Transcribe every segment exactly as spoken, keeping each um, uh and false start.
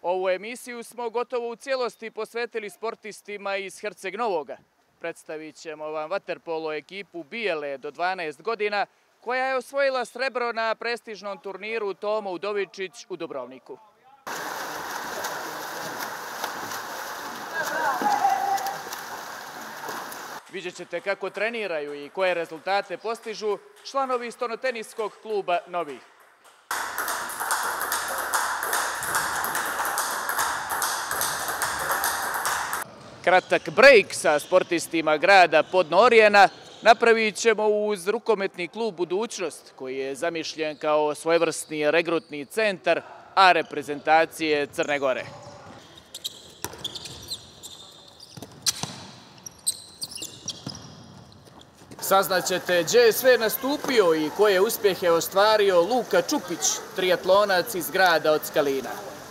Ovu emisiju smo gotovo u cijelosti posvetili sportistima iz Herceg Novoga. Predstavit ćemo vam vaterpolo ekipu Bijele do dvanaest godina, koja je osvojila srebro na prestižnom turniru Tomo Udovičić u Dubrovniku. Vidjet ćete kako treniraju i koje rezultate postižu članovi stonoteniskog kluba Novi. Kratak brejk sa sportistima grada Podnorijena napravit ćemo uz rukometni klub Budućnost, koji je zamišljen kao svojevrsni regrutni centar A reprezentacije Crne Gore. Saznaćete gdje je sve nastupio i koje uspjehe ostvario Luka Čupić, triatlonac iz grada od Skalina.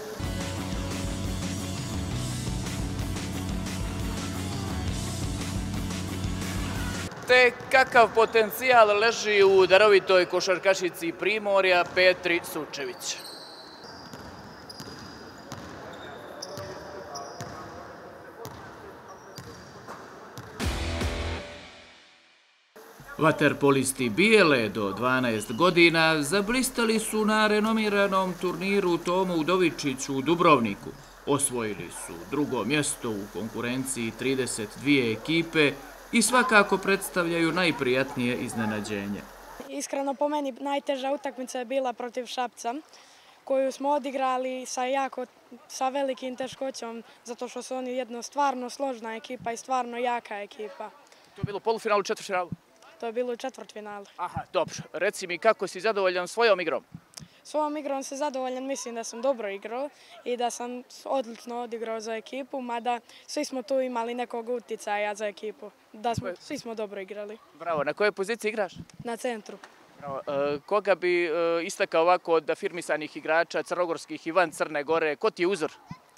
Te kakav potencijal leži u darovitoj košarkašici Primorja Petri Sučević. Vaterpolisti Bijele do dvanaest godina zablistali su na renomiranom turniru Tomo Udovičić u Dubrovniku. Osvojili su drugo mjesto u konkurenciji trideset dvije ekipe i svakako predstavljaju najprijatnije iznenađenje. Iskreno, po meni najteža utakmica je bila protiv Šapca, koju smo odigrali sa jako, sa velikim teškoćom, zato što su oni jedna stvarno složna ekipa i stvarno jaka ekipa. To je bilo u polufinalu, četvrtfinalu? To je bilo u četvrtfinalu. Aha, dobro. Reci mi kako si zadovoljan svojom igrom? Svojom igrom sam zadovoljan, mislim da sam dobro igrao i da sam odlično odigrao za ekipu, mada svi smo tu imali nekog uticaja za ekipu. Da smo, svi smo dobro igrali. Bravo, na kojoj poziciji igraš? Na centru. Bravo. E, koga bi e, istakao ovako od afirmisanih igrača crnogorskih i van Crne Gore? Ko ti je uzor?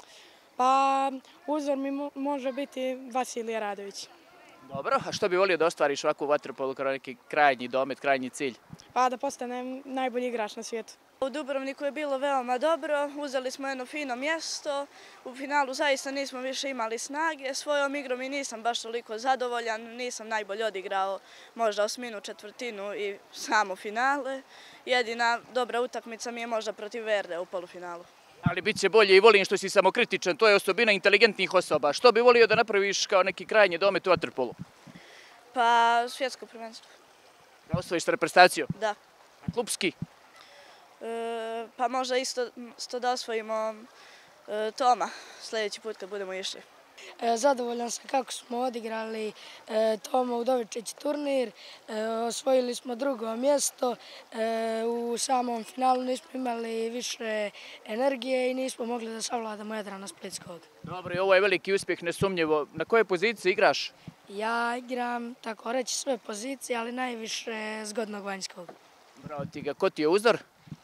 Pa uzor mi mo može biti Vasilije Radović. Dobro, a što bi volio da ostvariš ovakvu vaterpolu kao neki krajnji domet, krajnji cilj? Pa da postanem najbolji igrač na svijetu. U Dubrovniku je bilo veoma dobro, uzeli smo jedno fino mjesto, u finalu zaista nismo više imali snage, svojom igrom i nisam baš toliko zadovoljan, nisam najbolje odigrao možda osminu, četvrtinu i samo finale. Jedina dobra utakmica mi je možda protiv Verde u polufinalu. Ali bit će bolje i volim što si samokritičan, to je osobina inteligentnih osoba. Što bi volio da napraviš kao neki krajnji domet u vaterpolu? Pa svjetsko prvenstvo. Da osvojiš reprezentaciju? Da. A klubski? E, pa možda isto, isto da osvojimo e, Toma sljedeći put kad budemo išli. Zadovoljan sam kako smo odigrali Tomo Udovičić turnir, osvojili smo drugo mjesto, u samom finalu nismo imali više energije i nismo mogli da savladamo Jadrana Splitskog. Dobro, i ovo je veliki uspjeh, nesumnjivo. Na kojoj poziciji igraš? Ja igram, tako reći, sve pozicije, ali najviše zgodnog vanjskog. Bravo ti ga, ko ti je uzor?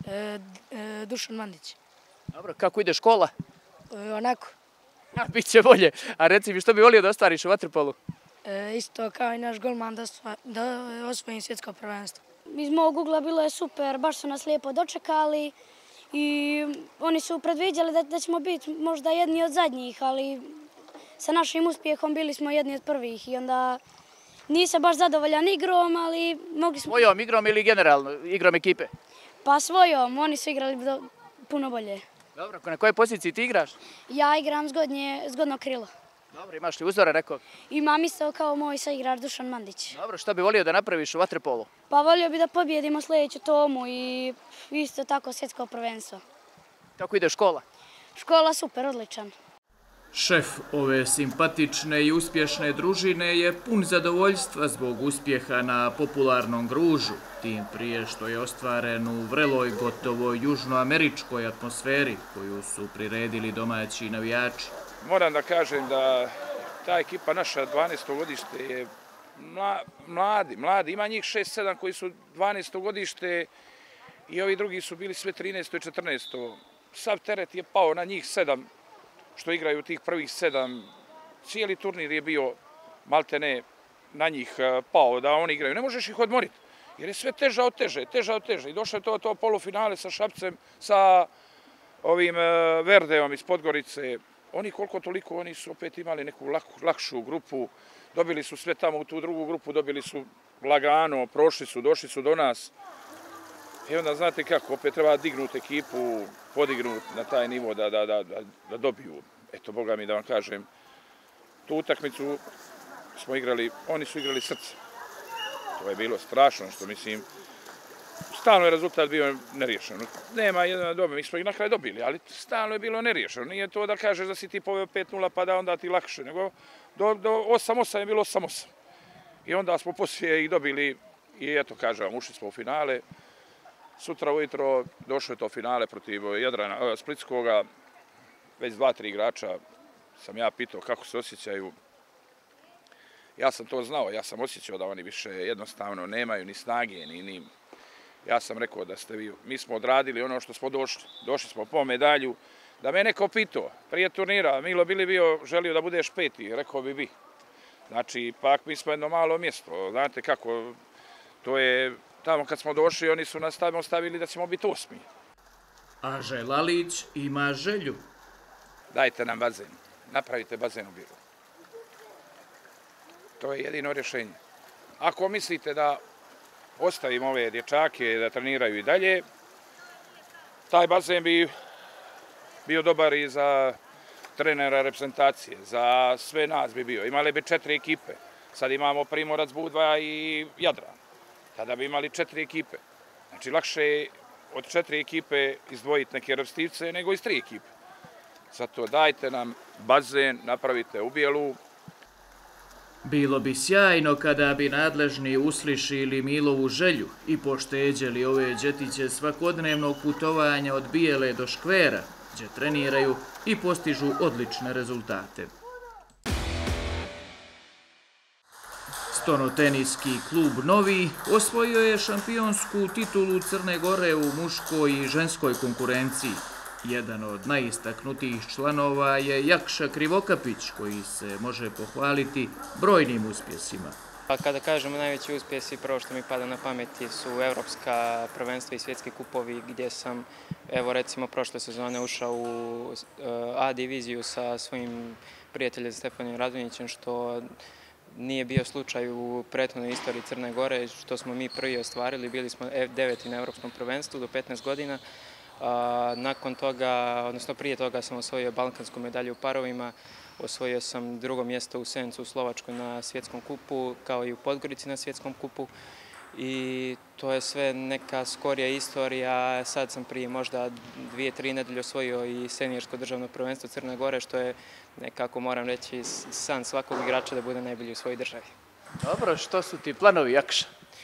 Dušan Mandić. Dobro, kako ide škola? Onako. Biće bolje. A reci mi, što bi volio da ostvariš u vaterpolu? E, isto kao i naš golman da, da osvojim svjetsko prvenstvo. Iz mog ugla bilo je super, baš su nas lijepo dočekali i oni su predviđali da, da ćemo biti možda jedni od zadnjih, ali sa našim uspjehom bili smo jedni od prvih i onda nisam baš zadovoljan igrom, ali mogli smo... Svojom igrom ili generalno igrom ekipe? Pa svojom, oni su igrali do, puno bolje. Dobro, na kojoj poziciji ti igraš? Ja igram zgodnje, zgodno krilo. Dobro, imaš li uzora nekog? Imam isto kao moj saigrač Dušan Mandić. Dobro, što bi volio da napraviš u vaterpolu? Pa volio bi da pobjedimo sljedeću Tomu i isto tako svjetsko prvenstvo. Kako ide škola? Škola super, odličan. Šef ove simpatične i uspješne družine je pun zadovoljstva zbog uspjeha na popularnom Gružu, tim prije što je ostvaren u vreloj, gotovo južnoameričkoj atmosferi koju su priredili domaći navijači. Moram da kažem da ta ekipa naša dvanaesto godište je mladi, mladi. Ima njih šest sedam koji su dvanaesto godište i ovi drugi su bili sve trinaesto i četrnaesto. Sav teret je pao na njih sedam što igraju tih prvih sedam. Cijeli turnir je bio maltene na njih pao da oni igraju. Ne možeš ih odmoriti jer je sve teža od teže, teža od teže. I došlo je to, to polufinale sa Šapcem, sa ovim Verdeom iz Podgorice, oni koliko toliko, oni su opet imali neku lakšu grupu, dobili su sve tamo u tu drugu grupu, dobili su lagano, prošli su, došli su do nas. I onda znate kako, opet treba dignuti ekipu, podignuti na taj nivo da, da, da, da dobiju. Eto, Boga mi da vam kažem, tu utakmicu smo igrali, oni su igrali srce. To je bilo strašno, što mislim, stalno je rezultat bio neriješen. Nema jedan dobi, mi smo ih na kraju dobili, ali stalno je bilo neriješeno. Nije to da kažeš da si ti poveo pet nula pa da onda ti lakše, nego do, do osam osam je bilo osam osam. I onda smo poslije ih dobili i eto, kažem vam, ušli smo u finale. Sutra ujutro došlo je to finale protiv Jadrana, Splitskoga, već dva, tri igrača sam ja pitao kako se osjećaju. Ja sam to znao, ja sam osjećao da oni više jednostavno nemaju ni snage, ni ni... Ja sam rekao da ste vi, mi smo odradili ono što smo došli, došli smo po medalju, da me neko pitao prije turnira, Milo, bili bio želio da budeš peti, rekao bi bi. Znači, ipak mi smo jedno malo mjesto, znate kako, to je, tamo kad smo došli, oni su nas tamo stavili da ćemo biti osmi. A Želalić ima želju. Dajte nam bazen, napravite bazen u Bijelovu. To je jedino rješenje. Ako mislite da ostavimo ove dječake da treniraju i dalje, taj bazen bi bio dobar i za trenera reprezentacije, za sve nas bi bio. Imali bi četiri ekipe. Sad imamo Primorac, Budva i Jadran. Tada bi imali četiri ekipe. Znači, lakše je od četiri ekipe izdvojiti neke repstivce nego iz tri ekipe. Zato dajte nam bazen, napravite u Bijelovu. Bilo bi sjajno kada bi nadležni uslišili Milovu želju i pošteđeli ove džetiće svakodnevnog putovanja od Bijele do Škvera, gdje treniraju i postižu odlične rezultate. Stonoteniski klub Novi osvojio je šampionsku titulu Crne Gore u muškoj i ženskoj konkurenciji. Jedan od najistaknutijih članova je Jakša Krivokapić, koji se može pohvaliti brojnim uspjesima. Kada kažemo najveći uspjesi, prvo što mi pada na pameti su evropska prvenstva i svjetski kupovi, gdje sam, evo recimo, prošle sezone ušao u A diviziju sa svojim prijateljem Stefanom Radonjićem, što nije bio slučaj u prethodnoj istoriji Crne Gore, što smo mi prvi ostvarili. Bili smo F devet na evropskom prvenstvu do petnaest godina. Nakon toga, odnosno prije toga sam osvojio balkansku medalju u parovima, osvojio sam drugo mjesto u Sencu u Slovačkoj na svjetskom kupu, kao i u Podgorici na svjetskom kupu. I to je sve neka skorija istorija. Sad sam prije možda dvije, tri nedelje osvojio i seniorsko državno prvenstvo Crne Gore, što je nekako, moram reći, san svakog igrača da bude najbolji u svojoj državi. Dobro, što su ti planovi, Jakša?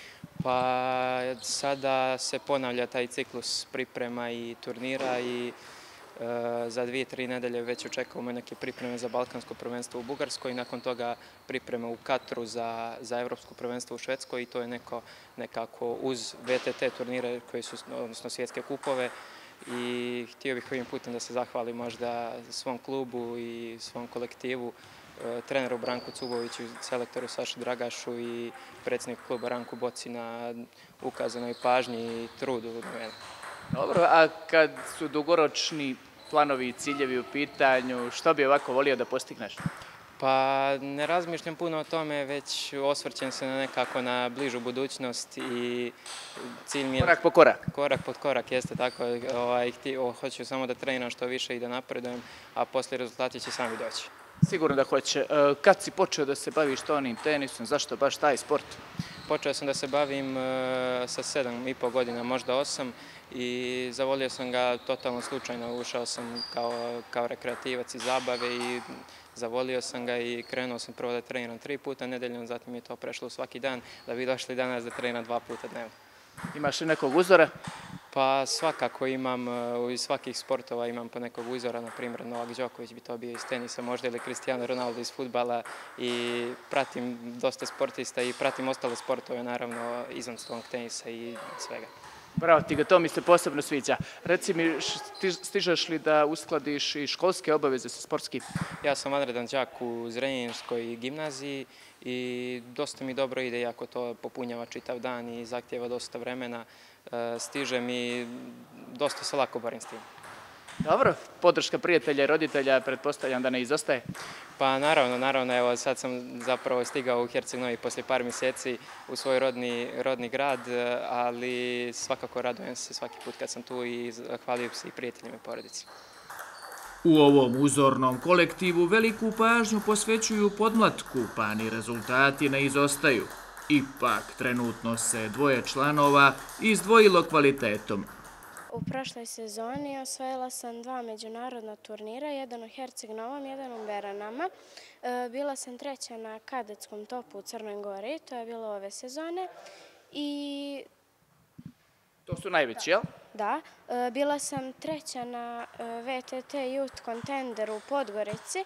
Pa sada se ponavlja taj ciklus priprema i turnira i za dvije, tri nedelje već očekujemo neke pripreme za balkansko prvenstvo u Bugarskoj, nakon toga pripreme u Katru za, za evropsko prvenstvo u Švedskoj i to je neko, nekako uz V T T turnire koji su, odnosno svjetske kupove. I htio bih ovim putem da se zahvalim možda svom klubu i svom kolektivu, treneru Branku Cuboviću, selektoru Saši Dragašu i predsjedniku kluba Ranku Boci na ukazanoj pažnji i trudu od mene. Dobro, a kad su dugoročni planovi i ciljevi u pitanju, što bi ovako volio da postigneš? Pa ne razmišljam puno o tome, već osvrćem se na nekako na bližu budućnost i cilj mi je... Korak po korak? Korak po korak, jeste tako. Ovaj, hoću samo da treniram što više i da napredujem, a poslije rezultati će sami doći. Sigurno da hoće. Kad si počeo da se baviš tonim tenisom, zašto baš taj sport? Počeo sam da se bavim sa sedam i po godina, možda osam, i zavolio sam ga totalno slučajno. Ušao sam kao, kao rekreativac i zabave i zavolio sam ga i krenuo sam prvo da treniram tri puta nedeljno, zatim je to prešlo svaki dan, da bi došli danas da treniram dva puta dnevno. Imaš li nekog uzora? Pa svakako imam, iz svakih sportova imam po nekog uzora, na primjer Novak Đoković bi to bio iz tenisa, možda ili Cristiano Ronaldo iz fudbala, i pratim dosta sportista i pratim ostale sportove, naravno izvan stolnog tenisa i svega. Bravo ti ga, to mi se posebno sviđa. Reci mi, stižeš li da uskladiš i školske obaveze sa sportskim? Ja sam vanredan đak u Zrenjaninskoj gimnaziji i dosta mi dobro ide, iako to popunjava čitav dan i zahtjeva dosta vremena. Stiže mi, dosta se lako borim s tim. Dobro, podrška prijatelja i roditelja, pretpostavljam da ne izostaje. Pa naravno, naravno, evo sad sam zapravo stigao u Herceg Novi poslije par mjeseci u svoj rodni, rodni grad, ali svakako radujem se svaki put kad sam tu i zahvaljujem se i prijateljima i porodici. U ovom uzornom kolektivu veliku pažnju posvećuju podmlatku, pa ni rezultati ne izostaju. Ipak, trenutno se dvoje članova izdvojilo kvalitetom. U prošloj sezoni osvojila sam dva međunarodna turnira, jedan u Herceg Novom, jedan u Beranama. Bila sam treća na kadetskom topu u Crnoj Gori, to je bilo ove sezone. I to su najveći, jel? Da, bila sam treća na V T T Youth Contenderu u Podgorici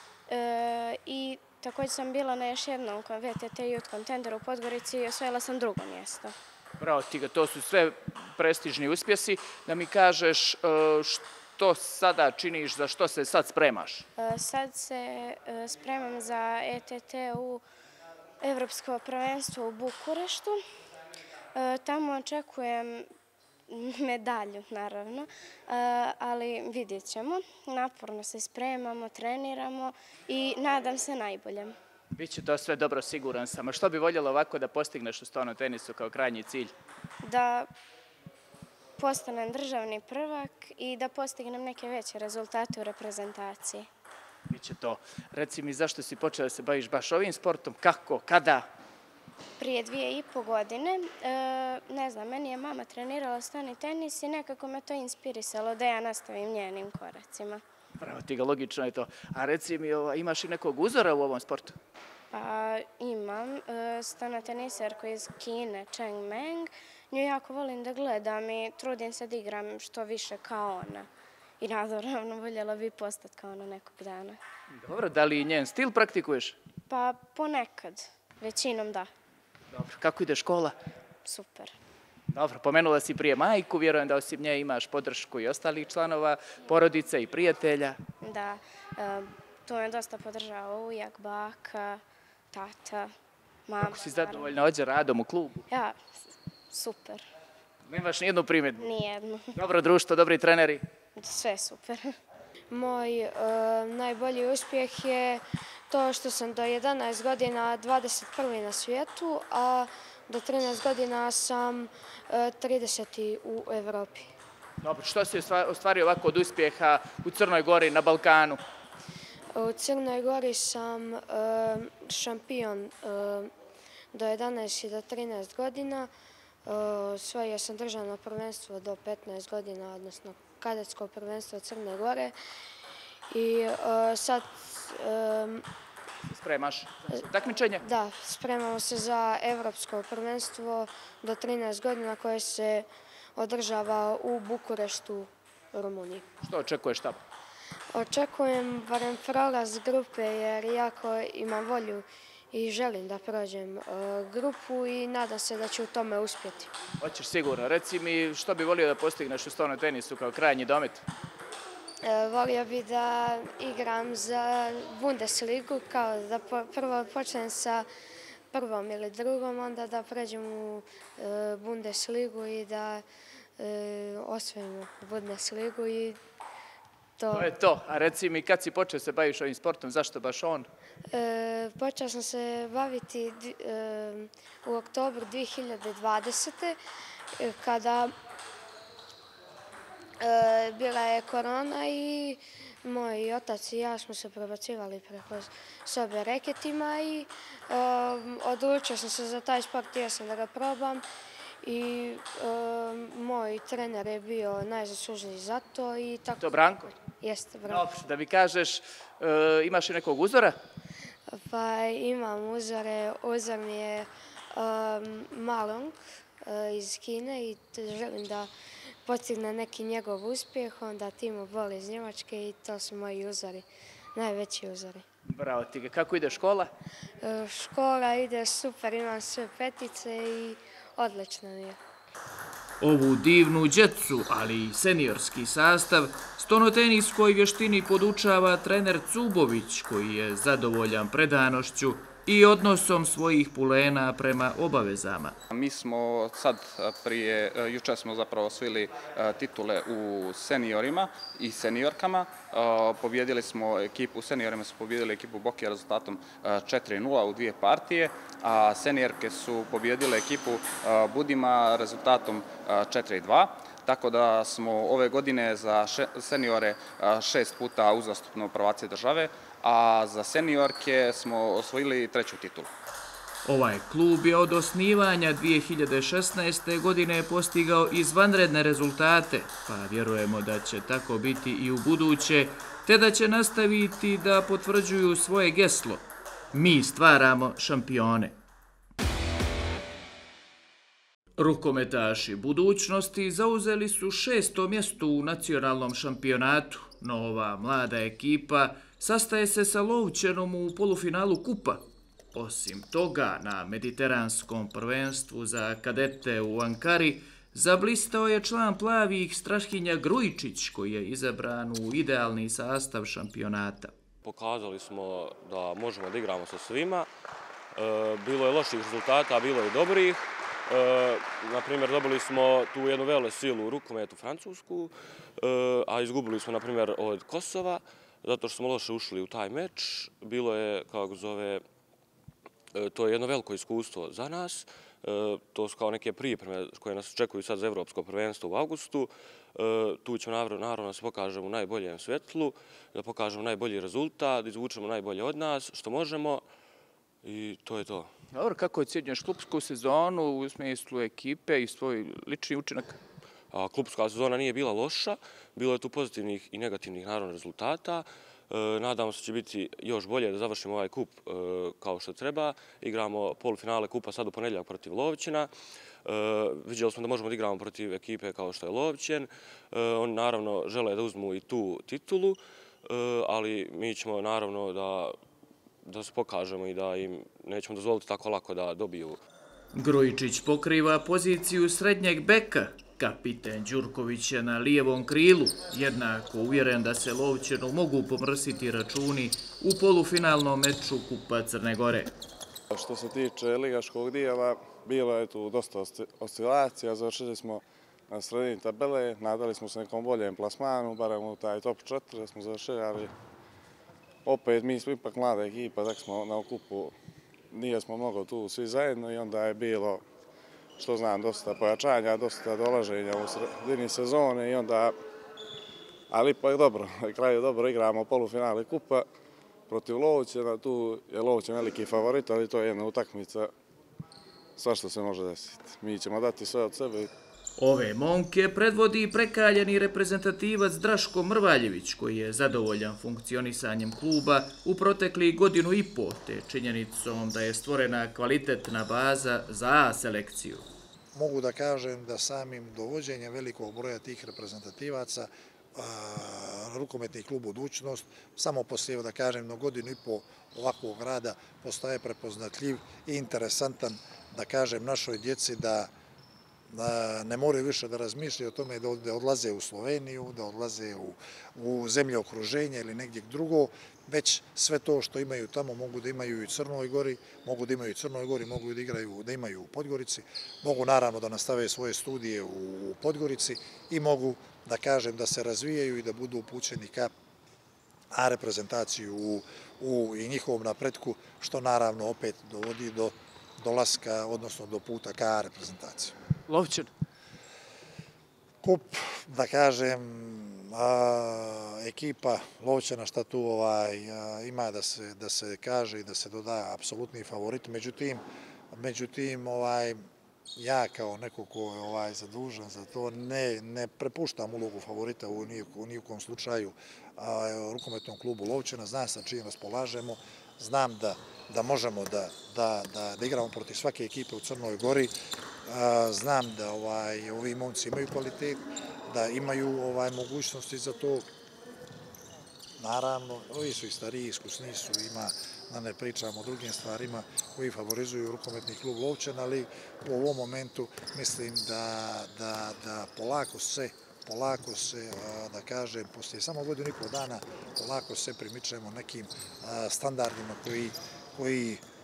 i također sam bila na još jednom V T T Youth Contenderu u Podgorici i osvojila sam drugo mjesto. Bravo Tiga, to su sve prestižni uspjesi. Da mi kažeš što sada činiš, za što se sad spremaš? Sad se spremam za E T T U Evropsko prvenstvo u Bukureštu. Tamo očekujem medalju, naravno, ali vidjet ćemo. Naporno se spremamo, treniramo i nadam se najboljem. Biće to sve dobro, siguran sam. A što bi voljela ovako da postigneš u stolnom tenisu kao krajnji cilj? Da postanem državni prvak i da postignem neke veće rezultate u reprezentaciji. Biće to. Reci mi, zašto si počela da se baviš baš ovim sportom? Kako? Kada? Prije dvije i po godine, ne znam, meni je mama trenirala stolni tenis i nekako me to inspirisalo da ja nastavim njenim koracima. Bravo Tiga, logično je to. A reci mi, imaš i nekog uzora u ovom sportu? Pa imam stolna teniserku iz Kine, Cheng Meng. Nju jako volim da gledam i trudim se da igram što više kao ona. I naravno voljela bi postati kao ona nekog dana. Dobro, da li njen stil praktikuješ? Pa ponekad, većinom da. Dobro, kako ide škola? Super. Dobro, pomenula si prije majku, vjerujem da osim nje imaš podršku i ostalih članova, porodice i prijatelja. Da, to me dosta podržava ujak, baka, tata, mama. Kako si zadovoljna ođe radom u klubu? Ja, super. Nemaš nijednu primjedbu? Nijednu. Dobro društvo, dobri treneri? Sve super. Moj najbolji uspjeh je to što sam do jedanaest godina dvadeset prvi na svijetu, a do trinaest godina sam trideseti u Evropi. Dobro, što si ostvario ovako od uspjeha u Crnoj Gori, na Balkanu? U Crnoj Gori sam šampion do jedanaest i do trinaest godina. Osvojio sam državno prvenstvo do petnaest godina, odnosno kadetsko prvenstvo Crne Gore. I sad... Spremaš za takmičenje? Da, spremamo se za evropsko prvenstvo do trinaest godina koje se održava u Bukureštu, Rumuniji. Što očekuješ tamo? Očekujem barem prolaz grupe jer jako imam volju i želim da prođem grupu i nadam se da ću u tome uspjeti. Hoćeš sigurno. Reci mi što bi volio da postigneš u stolnom tenisu kao krajnji domet? Volio bi da igram za Bundesligu, kao da prvo počnem sa prvom ili drugom, onda da pređem u Bundesligu i da osvojimo Bundesligu i to... To je to. A reci mi, kad si počeo se baviš ovim sportom, zašto baš on? Počeo sam se baviti u oktobru dvije hiljade dvadesete. kada bila je korona i moj otac i ja smo se prebacivali preko sobe reketima i odlučio sam se za taj sport, htio sam da ga probam i moj trener je bio najzaslužniji za to. To Branko? Jeste, Branko. Dobro, da mi kažeš, imaš li nekog uzora? Pa imam uzore, uzor mi je Malong iz Kine i želim da postigne neki njegov uspjeh, onda Timo Boll iz Njemačke i to su moji uzori, najveći uzori. Bravo Tiga, kako ide škola? Škola ide super, imam sve petice i odlično mi je. Ovu divnu djecu, ali i seniorski sastav, stonoteniskoj vještini podučava trener Cubović, koji je zadovoljan predanošću i odnosom svojih pulena prema obavezama. Mi smo sad prije, jučer smo zapravo osvojili titule u seniorima i seniorkama. Pobjedili smo ekipu, u seniorima su pobjedili ekipu Boke rezultatom četiri nula u dvije partije, a seniorke su pobjedile ekipu Budima rezultatom četiri dva. Tako da smo ove godine za seniore šest puta uzastopno prvaci države, a za seniorke smo osvojili treću titulu. Ovaj klub je od osnivanja dvije hiljade šesnaeste. godine postigao izvanredne rezultate, pa vjerujemo da će tako biti i u buduće, te da će nastaviti da potvrđuju svoje geslo. Mi stvaramo šampione. Rukometaši budućnosti zauzeli su šesto mjesto u nacionalnom šampionatu, no ova mlada ekipa sastaje se sa Lovćenom u polufinalu kupa. Osim toga, na mediteranskom prvenstvu za kadete u Ankari zablistao je član plavih Strahinja Grujičić, koji je izabran u idealni sastav šampionata. Pokazali smo da možemo da igramo sa svima. Bilo je loših rezultata, a bilo je dobrih. Naprimjer, dobili smo tu jednu vele silu u rukometu Francusku, a izgubili smo, naprimjer, od Kosova, zato što smo loše ušli u taj meč. Bilo je, kako zove, to je jedno veliko iskustvo za nas. To su kao neke pripreme koje nas čekuju sad za Evropsko prvenstvo u avgustu. Tu ćemo naravno da se pokažemo u najboljem svetlu, da pokažemo najbolji rezultat, da izvučemo najbolje od nas, što možemo, i to je to. Dobro, kako ocjenjuješ klupsku sezonu u smislu ekipe i svoj lični učinak? Klupska sezona nije bila loša, bilo je tu pozitivnih i negativnih naravno rezultata. Nadamo se da će biti još bolje da završimo ovaj kup kao što treba. Igramo polufinale kupa sad u ponedjeljak protiv Lovćena. Vidjeli smo da možemo da igramo protiv ekipe kao što je Lovćen. Oni naravno žele da uzmu i tu titulu, ali mi ćemo naravno da da se pokažemo i da im nećemo dozvoliti tako lako da dobiju. Grujičić pokriva poziciju srednjeg beka. Kapiten Đurković je na lijevom krilu, jednako uvjeren da se Lovćenu mogu pomrsiti računi u polufinalnom meču Kupa Crne Gore. Što se tiče ligaškog dijela, bilo je tu dosta oscilacija, završili smo na sredini tabele, nadali smo se nekom boljem plasmanu, barem u taj top četiri da smo završili, ali opet mi smo ipak mlada ekipa, tako smo na okupu, nije smo mnogo tu svi zajedno i onda je bilo, što znam, dosta pojačanja, dosta dolaženja u sredini sezone i onda, ali ipak dobro, na kraju dobro igramo polufinale kupa protiv Lovćena, tu je Lovćen veliki favorit, ali to je jedna utakmica, svašta se može desiti. Mi ćemo dati sve od sebe. Ove momke predvodi prekaljeni reprezentativac Draško Mrvaljević, koji je zadovoljan funkcionisanjem kluba u proteklih godinu i po, te činjenicom da je stvorena kvalitetna baza za A selekciju. Mogu da kažem da samim dovođenjem velikog broja tih reprezentativaca rukometni klub Budućnost samo poslije, da kažem, na godinu i po ovakvog rada postaje prepoznatljiv i interesantan, da kažem, našoj djeci da ne moraju više da razmišljaju o tome da odlaze u Sloveniju, da odlaze u zemlje okruženja ili negdje drugo, već sve to što imaju tamo mogu da imaju i u Crnoj Gori, mogu da imaju i u Crnoj Gori, mogu da imaju u Podgorici, mogu naravno da nastave svoje studije u Podgorici i mogu, da kažem, da se razvijaju i da budu upućeni ka A reprezentaciju i njihovom napretku, što naravno opet dovodi do dolaska, odnosno do puta ka A reprezentaciju. Lovćen? Kup, da kažem, ekipa Lovćena šta tu ima da se kaže i da se doda apsolutni favorit, međutim, ja kao neko ko je zadužen za to ne prepuštam ulogu favorita u nijekom slučaju rukometnom klubu Lovćena, znam sa čim raspolažemo, znam da možemo da igramo protiv svake ekipe u Crnoj Gori, znam da ovi momci imaju kvalitet, da imaju mogućnosti za to. Naravno, ovi su i stariji, iskusni su, ima, da ne pričamo o drugim stvarima koji favorizuju rukometni klub Lovćen, ali u ovom momentu mislim da polako se, polako se, da kažem, poslije samo godinu i pol dana, polako se primičemo nekim standardima koji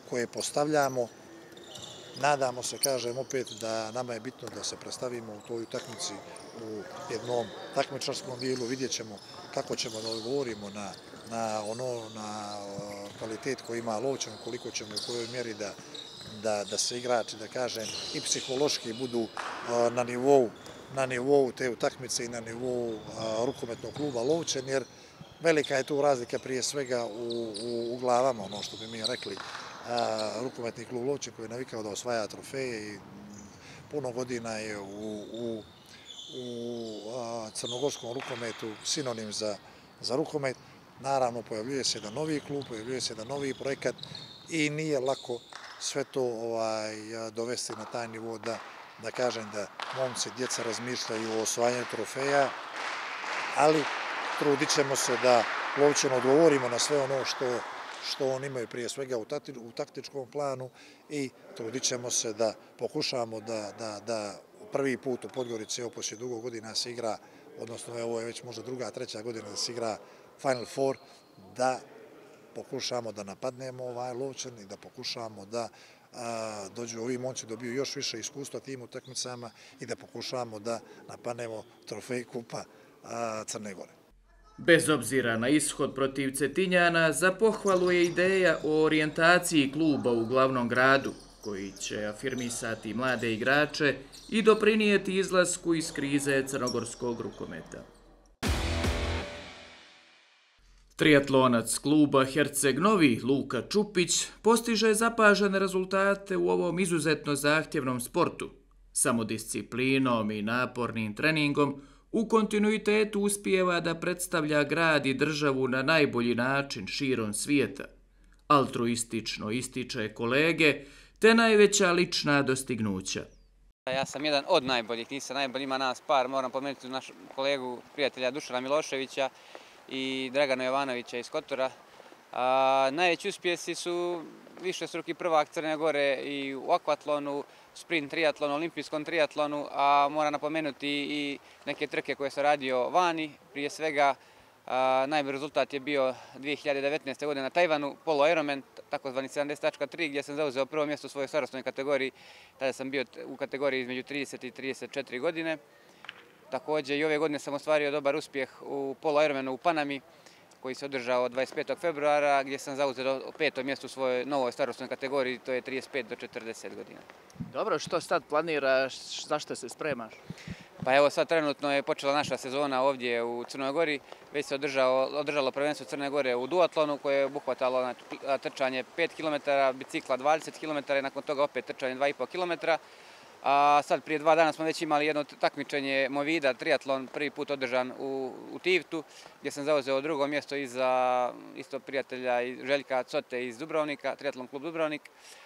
koje postavljamo. Nadamo se, kažem opet, da nama je bitno da se predstavimo u toj utakmici u jednom takmičarskom dijelu. Vidjet ćemo kako ćemo da odgovorimo na, na, ono, na kvalitet koji ima Lovćan, koliko ćemo u kojoj mjeri da, da, da se igrači, da kažem, i psihološki budu na nivou, na nivou te utakmice i na nivou rukometnog kluba Lovćan, jer velika je tu razlika prije svega u, u, u glavama, ono što bi mi rekli. Rukometni klub Lovćan koji je navikao da osvaja trofeje i puno godina je u, u, u crnogorskom rukometu sinonim za, za rukomet. Naravno, pojavljuje se jedan novi klub, pojavljuje se jedan novi projekat i nije lako sve to ovaj, dovesti na taj nivo da, da kažem da momci, djeca razmišljaju o osvajanju trofeja, ali trudit ćemo se da Lovćanu odgovorimo na sve ono što što oni imaju prije svega u taktičkom planu i trudit ćemo se da pokušamo da, da, da prvi put u Podgorici, evo poslije dugo godina se igra, odnosno ovo je već možda druga, treća godina da se igra Final Four, da pokušamo da napadnemo ovaj Lovćan i da pokušamo da a, dođu ovi momci, dobiju još više iskustva tim utakmicama i da pokušamo da napadnemo trofej kupa a, Crne Gore. Bez obzira na ishod protiv Cetinjana, za pohvalu je ideja o orijentaciji kluba u glavnom gradu, koji će afirmisati mlade igrače i doprinijeti izlasku iz krize crnogorskog rukometa. Triatlonac kluba Herceg Novi Luka Čupić postiže zapažene rezultate u ovom izuzetno zahtjevnom sportu. Samodisciplinom i napornim treningom u kontinuitetu uspijeva da predstavlja grad i državu na najbolji način širom svijeta. Altruistično ističe kolege te najveća lična dostignuća. Ja sam jedan od najboljih, nisam najbolji, ima nas par, moram pomenuti našu kolegu, prijatelja Dušana Miloševića i Dragana Jovanovića iz Kotora. A, najveći uspjesi su višestruki prvak Crne Gore i u akvatlonu, sprint triatlonu, olimpijskom triatlonu, a moram napomenuti i neke trke koje sam radio vani. Prije svega, najbolji rezultat je bio dvije hiljade devetnaeste. godine na Tajvanu, polo Ironman, takozvani sedamdeset zarez tri, gdje sam zauzeo prvo mjesto u svojoj starosnoj kategoriji. Tada sam bio u kategoriji između trideset i trideset četiri godine. Također i ove godine sam ostvario dobar uspjeh u polo Ironmanu u Panami, koji se održao dvadeset petog februara, gdje sam zauzeo peto mjesto u svojoj novoj starosnoj kategoriji, to je trideset pet do četrdeset godina. Dobro, što sad planiraš, zašto se spremaš? Pa evo sad trenutno je počela naša sezona ovdje u Crnoj Gori, već se održao, održalo prvenstvo Crne Gore u duatlonu koje je obuhvatalo na trčanje pet kilometara, bicikla dvadeset kilometara i nakon toga opet trčanje dva i po kilometra. A sad prije dva dana smo već imali jedno takmičenje Movida, triatlon, prvi put održan u, u Tivtu, gdje sam zauzeo drugo mjesto iza isto prijatelja i Željka Cote iz Dubrovnika, triatlon klub Dubrovnik.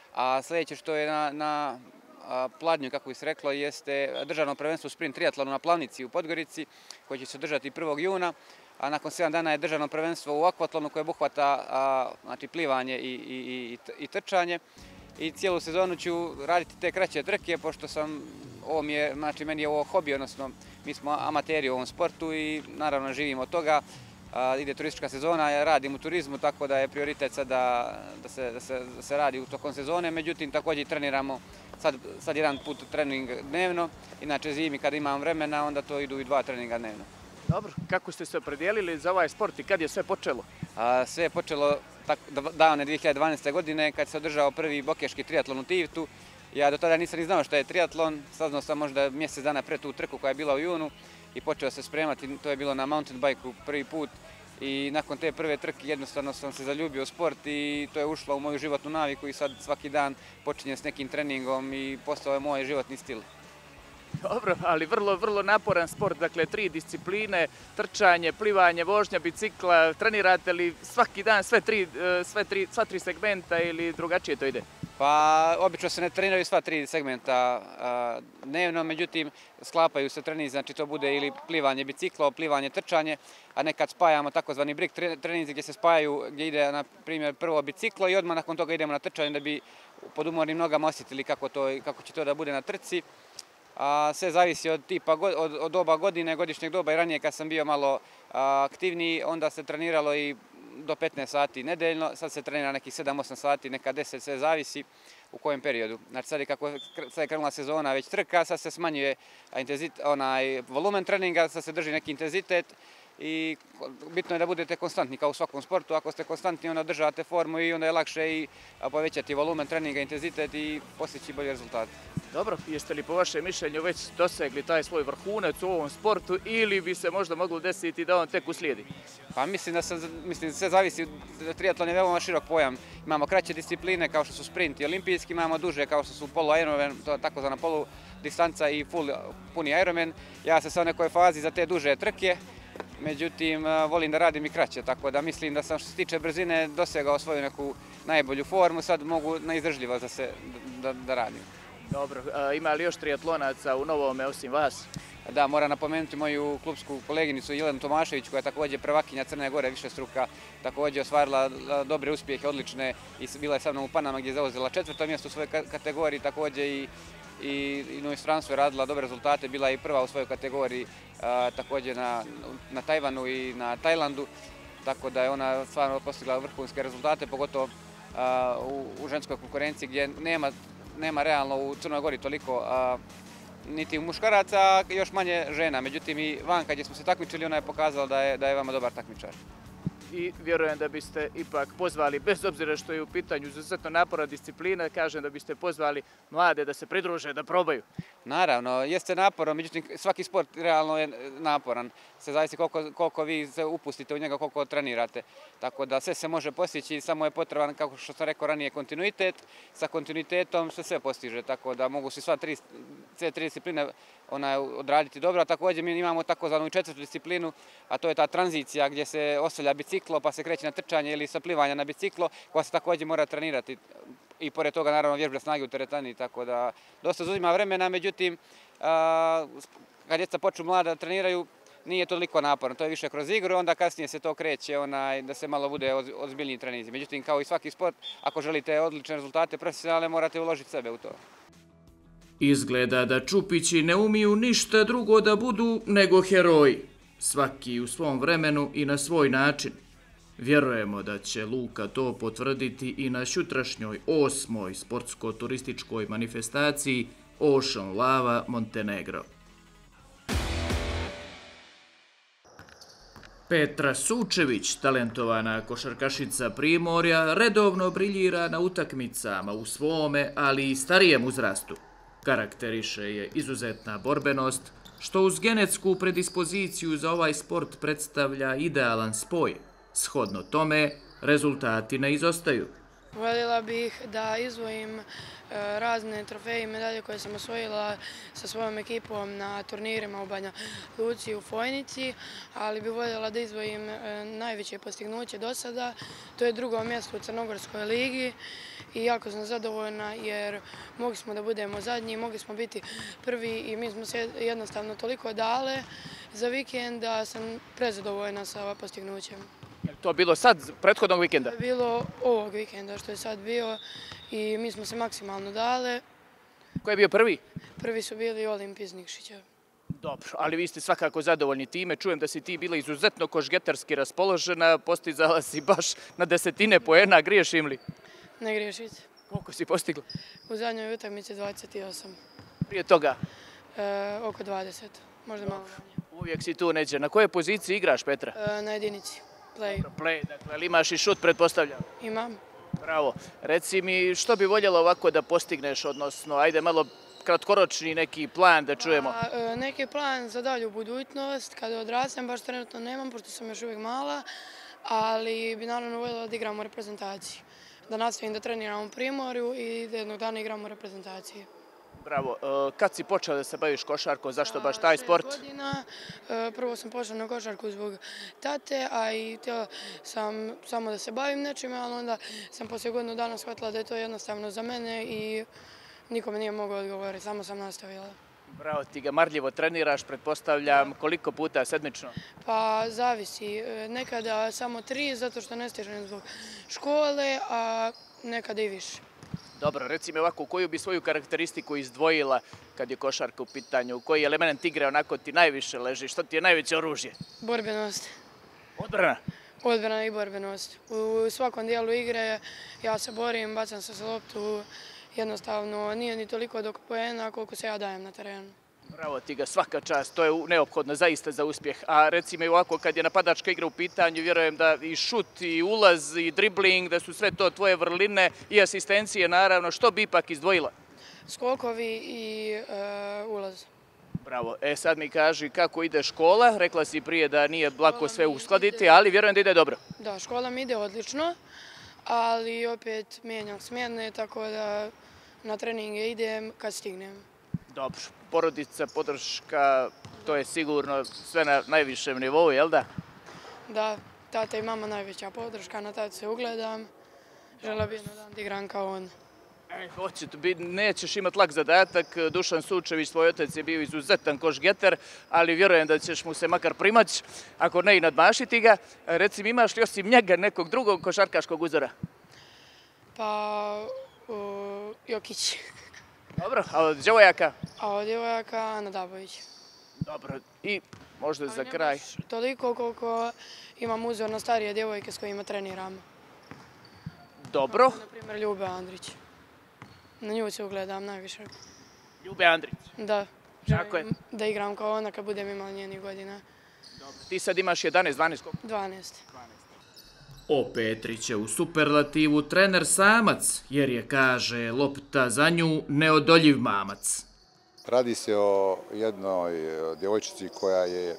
A sljedeće što je na, na pladnju, kako bi se reklo, jeste državno prvenstvo sprint triatlonu na Plavnici u Podgorici, koje će se održati prvog juna. A nakon sedam dana je državno prvenstvo u akvatlonu koje obuhvata a, znači, plivanje i, i, i, i trčanje. I cijelu sezonu ću raditi te kraće trke, pošto sam, ovo mi je, znači meni je ovo hobi, odnosno mi smo amateri u ovom sportu i naravno živimo od toga. A, ide turistička sezona, ja radim u turizmu, tako da je prioritet sad da, da, se, da, se, da se radi u tokom sezone. Međutim, također treniramo sad, sad jedan put trening dnevno, inače zimi kad imam vremena, onda to idu i dva treninga dnevno. Dobro, kako ste se opredijelili za ovaj sport i kad je sve počelo? A, sve je počelo davne dvije hiljade dvanaeste. godine kad se održao prvi bokeški triatlon u Tivtu. Ja do tada nisam ni znao što je triatlon, saznao sam možda mjesec dana pre tu trku koja je bila u junu i počeo se spremati, to je bilo na mountain bike-u prvi put i nakon te prve trke jednostavno sam se zaljubio u sport i to je ušlo u moju životnu naviku i sad svaki dan počinjem s nekim treningom i postao je moj životni stil. Dobro, ali vrlo, vrlo naporan sport, dakle tri discipline, trčanje, plivanje, vožnja, bicikla, trenirate li svaki dan sve tri, sve tri, sva tri segmenta ili drugačije to ide? Pa, obično se ne treniraju sva tri segmenta a, dnevno, međutim, sklapaju se treninzi, znači to bude ili plivanje biciklo, plivanje, trčanje, a nekad spajamo takozvani brick treninzi gdje se spajaju, gdje ide, na primjer, prvo biciklo i odmah nakon toga idemo na trčanje da bi pod umornim nogama osjetili kako, to, kako će to da bude na trci. A, sve zavisi od tipa, od, od doba godine, godišnjeg doba i ranije kad sam bio malo a, aktivniji, onda se treniralo i do petnaest sati nedeljno, sad se trenira nekih sedam osam sati, neka deset, sve zavisi u kojem periodu. Znači sad je kako sad je krenula sezona, već trka, sad se smanjuje onaj volumen treninga, sad se drži neki intenzitet i bitno je da budete konstantni kao u svakom sportu. Ako ste konstantni, onda održavate formu i onda je lakše i povećati volumen treninga, intenzitet i postići bolji rezultat. Dobro, jeste li po vašem mišljenju već dosegli taj svoj vrhunac u ovom sportu ili bi se možda moglo desiti da on tek uslijedi? Pa mislim da se, mislim, sve zavisi, triatlon je veoma širok pojam. Imamo kraće discipline kao što su sprint i olimpijski, imamo duže kao što su polu Ironman, to je takozvana polu distanca i full, puni Ironman. Ja sam sad u nekoj fazi za te duže trke, međutim volim da radim i kraće, tako da mislim da sam što se tiče brzine dosegao svoju neku najbolju formu, sad mogu na izdržljivost da, se, da, da radim. Dobro, ima li još triatlonaca u Novome osim vas? Da, moram napomenuti moju klubsku koleginicu Jelenu Tomašević, koja je također prvakinja Crne Gore višestruka, također ostvarila dobre uspjehe, odlične i bila je sa mnom u Panama gdje je zauzela četvrto mjesto u svojoj kategoriji, također i i u inostranstvu je radila dobre rezultate, bila je i prva u svojoj kategoriji također na, na Tajvanu i na Tajlandu, tako da je ona stvarno postigla vrhunske rezultate, pogotovo u, u ženskoj konkurenciji gdje nema, nema realno u Crnoj Gori toliko niti muškaraca, a još manje žena. Međutim, i Vanka gdje smo se takmičili, ona je pokazala da je, da je vama dobar takmičar. I vjerujem da biste ipak pozvali, bez obzira što je u pitanju izuzetno napora disciplina, kažem da biste pozvali mlade da se pridruže, da probaju. Naravno, jeste naporan, međutim svaki sport realno je naporan. Se zavisi koliko, koliko vi se upustite u njega, koliko trenirate. Tako da sve se može postići, samo je potreban, kako što sam rekao ranije, kontinuitet. Sa kontinuitetom se sve postiže, tako da mogu se sva tri, sve tri discipline ona, odraditi dobro. Također mi imamo takozvanu četvrtu disciplinu, a to je ta tranzicija gdje se ostavlja biciklo pa se kreće na trčanje ili sa plivanja na biciklo, koja se također mora trenirati. I pored toga naravno vježba snage u teretani, tako da dosta uzima vremena, međutim kad djeca počnu mlada da treniraju nije toliko naporno, to je više kroz igru, onda kasnije se to kreće onaj, da se malo bude ozbiljniji treninzi. Međutim, kao i svaki sport, ako želite odlične rezultate profesionalne, morate uložiti sebe u to. Izgleda da Čupići ne umiju ništa drugo da budu nego heroji, svaki u svom vremenu i na svoj način. Vjerujemo da će Luka to potvrditi i na sutrašnjoj osmoj sportsko-turističkoj manifestaciji Ocean Lava Montenegro. Petra Sučević, talentovana košarkašica Primorja, redovno briljira na utakmicama u svome, ali i starijem uzrastu. Karakteriše je izuzetna borbenost, što uz genetsku predispoziciju za ovaj sport predstavlja idealan spoj. Shodno tome, rezultati ne izostaju. Voljela bih da izdvojim razne trofeje i medalje koje sam osvojila sa svojom ekipom na turnirima u Banja Luci i u Fojnici, ali bih voljela da izdvojim najveće postignuće do sada. To je drugo mjesto u Crnogorskoj ligi i jako sam zadovoljna jer mogli smo da budemo zadnji, mogli smo biti prvi i mi smo se jednostavno toliko dale za vikend da sam prezadovoljna sa postignućem. Je to bilo sad, prethodnog vikenda? To je bilo ovog vikenda što je sad bio i mi smo se maksimalno dale. Ko je bio prvi? Prvi su bili Olimpij iz Nikšića. Dobro, ali vi ste svakako zadovoljni time. Čujem da si ti bila izuzetno košgetarski raspoložena, postizala si baš na desetine poena, griješim li? Ne griješite. Koliko si postigla? U zadnjoj utakmici dvadeset osam. Prije toga? E, oko dvadeset, možda malo manje. Uvijek si tu neđe. Na kojoj poziciji igraš, Petra? E, na jedinici. Play. Play, dakle, ali imaš i šut, pretpostavljam? Imam. Bravo. Reci mi, što bi voljela ovako da postigneš, odnosno, ajde malo kratkoročni neki plan da čujemo? A, e, neki plan za dalju budućnost, kada odrastem, baš trenutno nemam, pošto sam još uvijek mala, ali bi naravno voljela da igramo reprezentaciji. Da nastavim da treniram u Primorju i da jednog dana igramo reprezentaciji. Bravo. Kad si počela da se baviš košarkom, zašto baš taj sport? Šest godina. Prvo sam počela na košarku zbog tate, a i htjela sam samo da se bavim nečime, ali onda sam poslije godinu dana shvatila da je to jednostavno za mene i nikome nije mogao odgovoriti, samo sam nastavila. Bravo, ti ga marljivo treniraš, pretpostavljam, koliko puta sedmično? Pa zavisi. Nekada samo tri, zato što ne stižem zbog škole, a nekada i više. Dobro, reci mi ovako, koju bi svoju karakteristiku izdvojila kad je košarka u pitanju? Koji element igre onako ti najviše leži? Što ti je najveće oružje? Borbenost. Odbrana? Odbrana i borbenost. U svakom dijelu igre ja se borim, bacam se za loptu, jednostavno nije ni toliko dok poena koliko se ja dajem na terenu. Bravo ti ga, svaka čast, to je neophodno zaista za uspjeh. A recimo i ovako, kad je napadačka igra u pitanju, vjerujem da i šut, i ulaz, i dribling, da su sve to tvoje vrline i asistencije, naravno. Što bi ipak izdvojila? Skokovi i ulaz. Bravo. E sad mi kaži kako ide škola. Rekla si prije da nije lako sve uskladiti, ali vjerujem da ide dobro. Da, škola mi ide odlično, ali opet mijenjam smjene, tako da na treninge idem kad stignem. Dobro. Porodica, podrška, to je sigurno sve na najvišem nivou, jel da? Da, tata i mama najveća podrška, na tata se ugledam. Žela bi jedno dan da igram kao on. Nećeš imati lak zadatak. Dušan Sučević, tvoj otac, je bio izuzetan košgeter, ali vjerujem da ćeš mu se makar primać, ako ne i nadmašiti ga. Recimo, imaš li osim njega nekog drugog košarkaškog uzora? Pa, Jokić. Dobro, a od djevojaka? A od djevojaka Ana Dabović. Dobro, i možda za kraj. Toliko koliko imam uzor na starije djevojke s kojima treniramo. Dobro. Na primjer Ljube Andrić. Na nju se ugledam najviše. Ljube Andrić? Da. Želim da igram kao ona kad budem imala njenih godina. Dobro. Ti sad imaš jedanaest, dvanaest koliko? dvanaest. O Petrić je u superlativu trener samac, jer je, kaže, lopta za nju neodoljiv mamac. Radi se o jednoj djevojčici koja je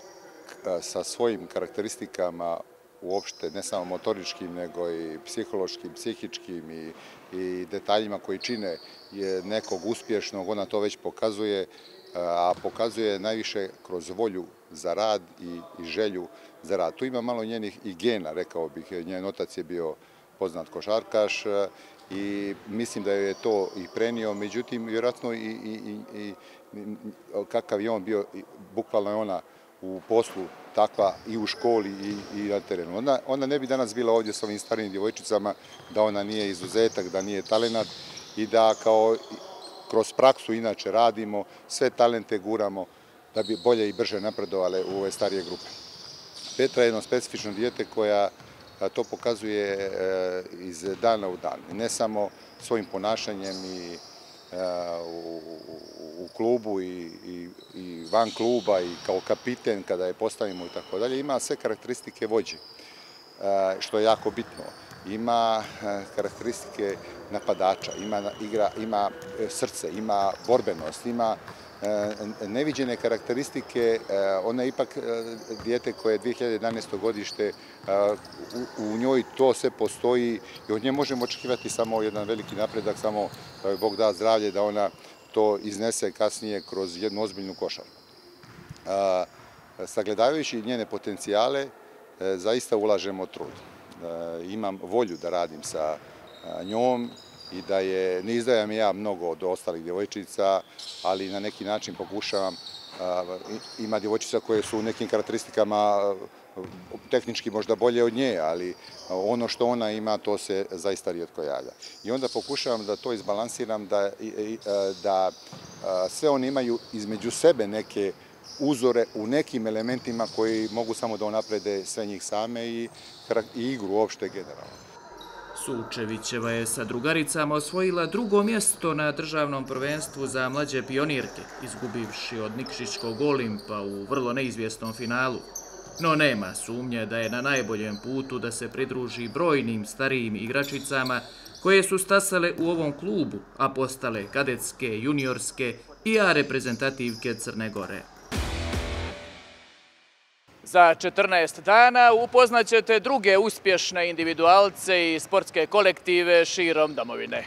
sa svojim karakteristikama uopšte ne samo motoričkim, nego i psihološkim, psihičkim i, i detaljima koji čine je nekog uspješnog, ona to već pokazuje, a pokazuje najviše kroz volju za rad i, i želju za rad. Tu ima malo njenih i gena, rekao bih. Njen otac je bio poznat košarkaš i mislim da je to i prenio, međutim, vjerojatno i, i, i, i kakav je on bio, bukvalno je ona u poslu takva i u školi i, i na terenu. Ona, ona ne bi danas bila ovdje s ovim starim djevojčicama da ona nije izuzetak, da nije talenat i da kao kroz praksu inače radimo, sve talente guramo da bi bolje i brže napredovale u ove starije grupe. Petra je jedno specifično dijete koja to pokazuje iz dana u dan. Ne samo svojim ponašanjem i u, u klubu i, i, i van kluba i kao kapiten kada je postavimo i tako dalje. Ima sve karakteristike vođe, što je jako bitno. Ima karakteristike napadača, ima, igra, ima srce, ima borbenost, ima neviđene karakteristike. Ona je ipak dijete koje je dvije hiljade jedanaesto. godište, u, u njoj to sve postoji i od nje možemo očekivati samo jedan veliki napredak, samo da joj Bog da zdravlje da ona to iznese kasnije kroz jednu ozbiljnu košarku. Sagledavajući njene potencijale, zaista ulažemo trud. Imam volju da radim sa njom i da je, ne izdajam ja mnogo od ostalih djevojčica, ali na neki način pokušavam. Ima djevojčica koje su u nekim karakteristikama tehnički možda bolje od nje, ali ono što ona ima, to se zaista rijetko javlja. I onda pokušavam da to izbalansiram, da, da sve oni imaju između sebe neke uzore u nekim elementima koji mogu samo da unaprede sve njih same i, i igru uopšte generalno. Sučevićeva je sa drugaricama osvojila drugo mjesto na državnom prvenstvu za mlađe pionirke, izgubivši od Nikšićkog Olimpa u vrlo neizvjesnom finalu. No nema sumnje da je na najboljem putu da se pridruži brojnim starijim igračicama koje su stasale u ovom klubu, a postale kadetske, juniorske i A reprezentativke Crne Gore. Za četrnaest dana upoznaćete druge uspješne individualce i sportske kolektive širom domovine.